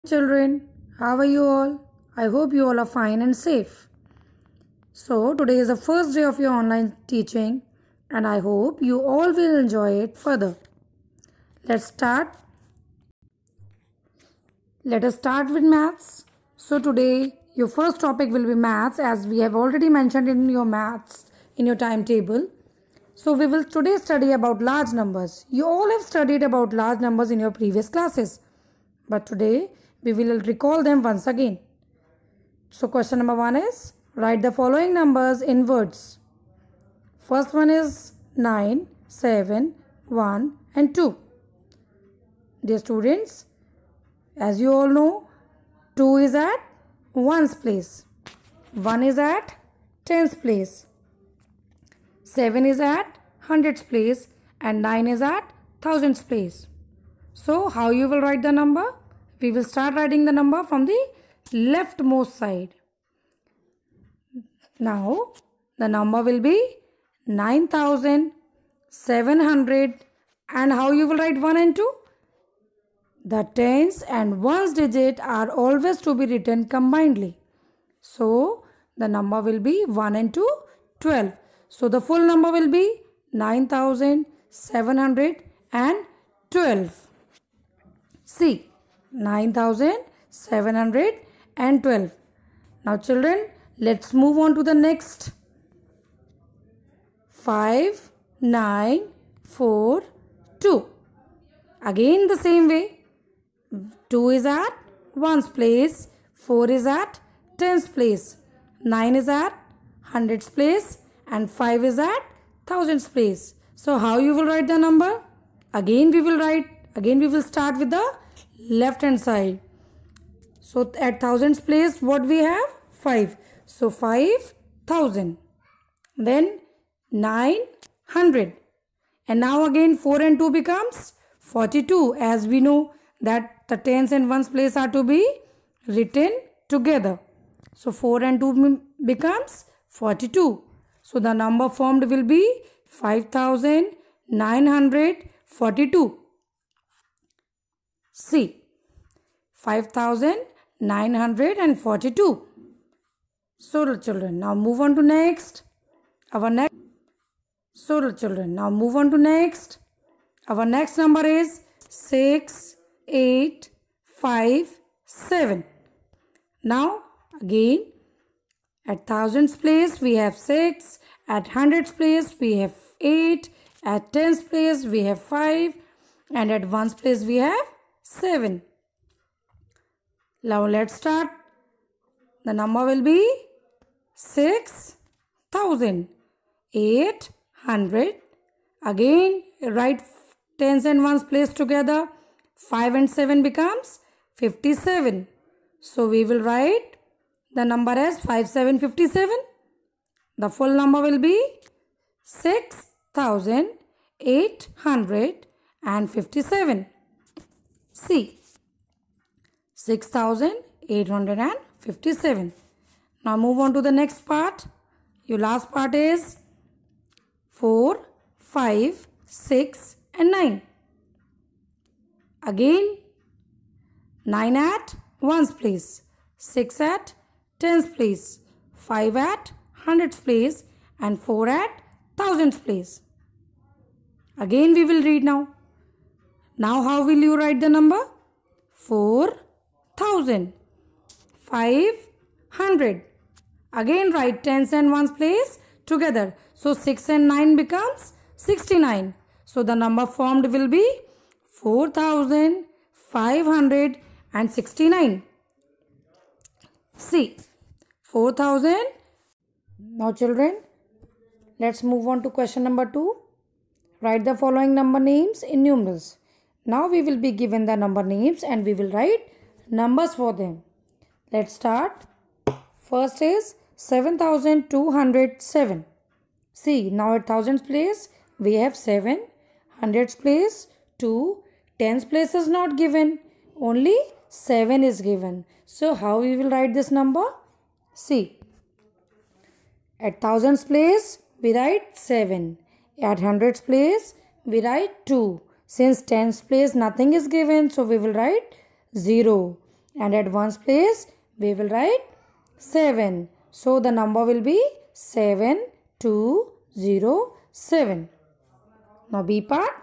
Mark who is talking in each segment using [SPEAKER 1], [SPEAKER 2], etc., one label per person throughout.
[SPEAKER 1] Children, how are you all? I hope you all are fine and safe. So, today is the first day of your online teaching, and I hope you all will enjoy it further. Let's start. Let us start with maths. So, today your first topic will be maths, as we have already mentioned in your maths in your timetable. So, we will today study about large numbers. You all have studied about large numbers in your previous classes, but today we will recall them once again. So question number 1 is, write the following numbers in words. First one is 9, 7, 1 and 2. Dear students, as you all know, 2 is at 1's place, 1 is at 10's place, 7 is at 100's place and 9 is at 1000's place. So how you will write the number? We will start writing the number from the leftmost side. Now the number will be 9700, and how you will write 1 and 2? The tens and ones digit are always to be written combinedly. So the number will be 1 and 2, 12. So the full number will be 9712. See, 9712. Now children, let's move on to the next. 5942. Again the same way. 2 is at 1's place, 4 is at 10's place, 9 is at 100's place and 5 is at 1000's place. So how you will write the number? Again we will start with the left hand side. So at 1000's place what we have? 5. So 5000. Then 900. And now again 4 and 2 becomes 42, as we know that the tens and ones place are to be written together. So 4 and 2 becomes 42. So the number formed will be 5942. See, 5942. So children, now move on to next. Our next number is 6857. Now again, at 1000's place we have 6, at 100's place we have 8, at 10's place we have 5 and at 1's place we have 7. Now let's start. The number will be 6800. Again write tens and ones place together. 5 and 7 becomes 57. So we will write the number as 5757. The full number will be 6857. See, 6857. Now move on to the next part. Your last part is 4, 5, 6 and 9. Again 9 at 1's place, 6 at 10's place, 5 at 100's place and 4 at 1000's place. Again we will read now. Now how will you write the number? 4000, 500. Again write tens and ones place together. So 6 and 9 becomes 69. So the number formed will be 4569. See, 4000. Now children, let's move on to question number 2. Write the following number names in numerals. Now we will be given the number names and we will write numbers for them. Let's start. First is 7207. See, now at 1000's place we have 7, 100's place 2, 10's place is not given, only 7 is given. So how we will write this number? See, at 1000's place we write 7, at 100's place we write 2. Since 10's place nothing is given, so we will write 0. and at ones place we will write 7. So the number will be 7207. Now B part,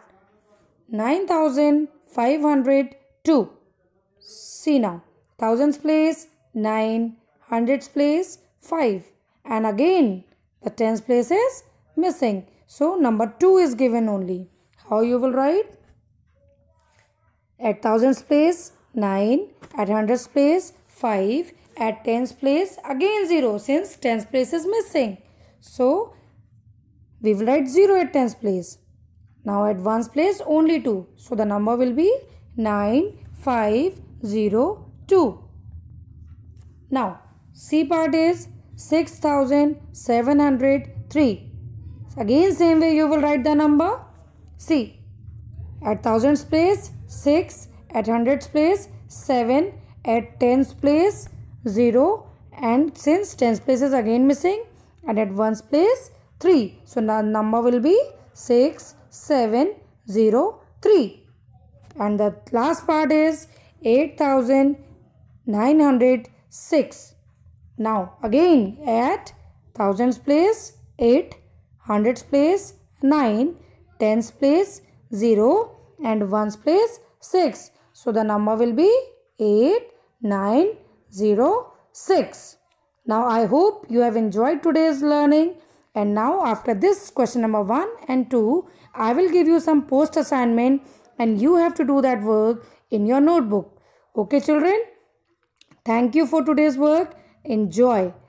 [SPEAKER 1] 9502. See now, thousands place 9, hundreds place 5, and again the tens place is missing. So number 2 is given only. How you will write? At thousands place 9, at hundreds place 5, at tens place again 0 since tens place is missing. So we will write 0 at tens place. Now at ones place only 2. So the number will be 9502. Now C part is 6703. Again same way you will write the number. See, at thousands place 6, at hundreds place 7, at tens place 0, and since tens place is again missing, and at ones place 3. So the number will be 6703. And the last part is 8906. Now again at thousands place 8, hundreds place 9, tens place 0, and ones place 6. So the number will be 8906. Now I hope you have enjoyed today's learning. And now after this question number 1 and 2, I will give you some post assignment and you have to do that work in your notebook. Okay children? Thank you for today's work. Enjoy.